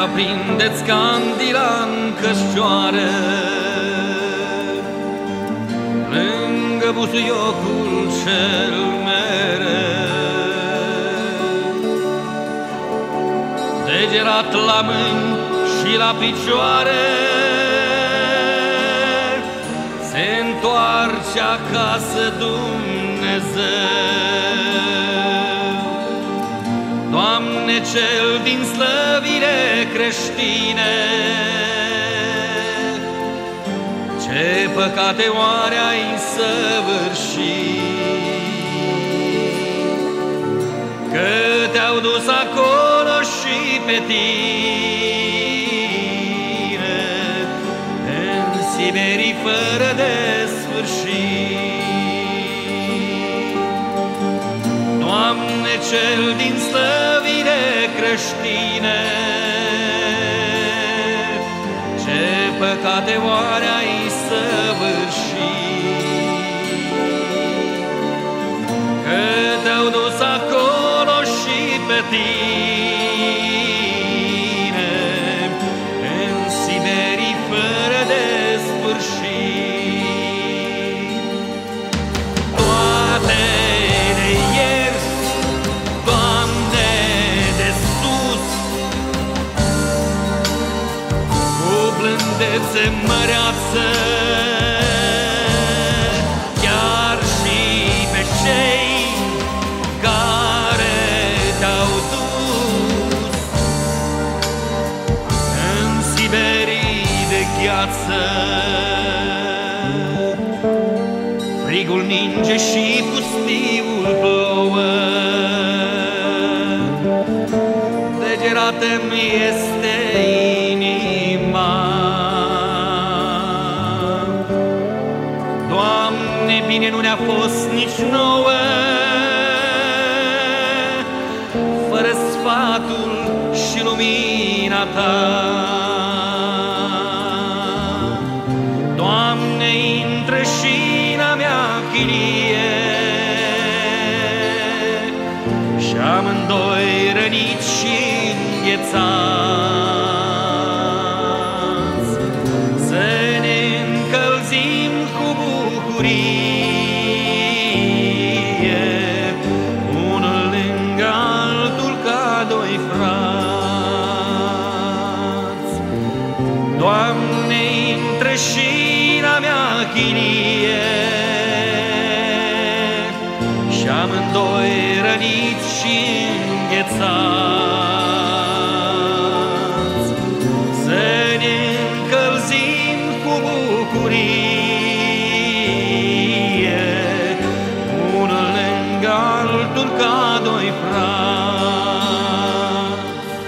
aprindeți candila în cășoară, lângă busuiocul cel mereu, degerat la mâini și la picioare, se întoarce acasă Dumnezeu. Doamne, cel din slăvire creștine, ce păcate oare ai săvârșit, că te-au dus acolo și pe tine în Siberii fără de sfârșit. Doamne, cel din slăvire creștine, ce păcate oare ai săvârșit, că te-au dus acolo și pe tine în Siberii fără de sfârșit. Toate de ieri, Doamne, de sus, cu blândețe măreață, chiar și pe cei care te-au dus în Siberii de gheață. Frigul ninge și pustiul plouă, degerată-mi este inima. Doamne, bine nu ne-a fost nici nouă, fără sfatul și lumina Ta. Doamne, intră și în a mea chilie, și amândoi răniți și înghețați, să ne încălzim cu bucurie, unul lângă altul ca doi frați. Doamne, intră și în a mea chilie, și amândoi răniți și înghețați, să ne încălzim cu bucurie, unul lângă altul ca doi frați.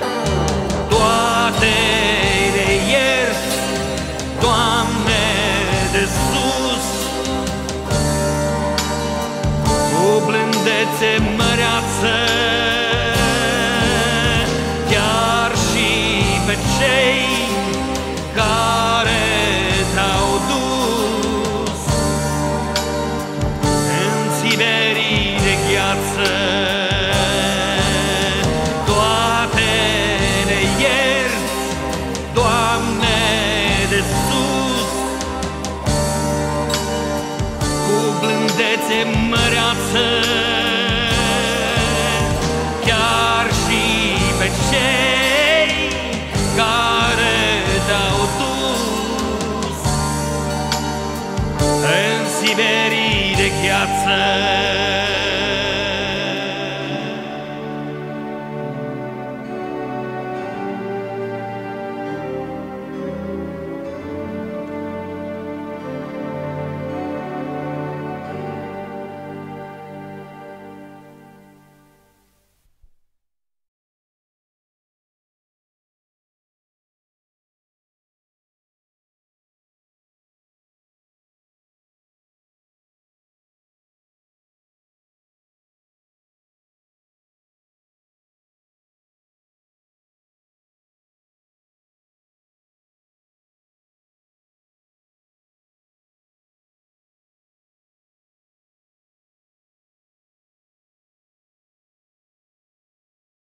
Toate de ieri, Doamne, de sus, cu blândețe măreață, chiar și pe cei care te-au dus în Siberii de gheață. Toate ne ierți, Doamne, de sus, cu blândețe măreață, chiar și pe cei care te-au dus în Siberii de gheață.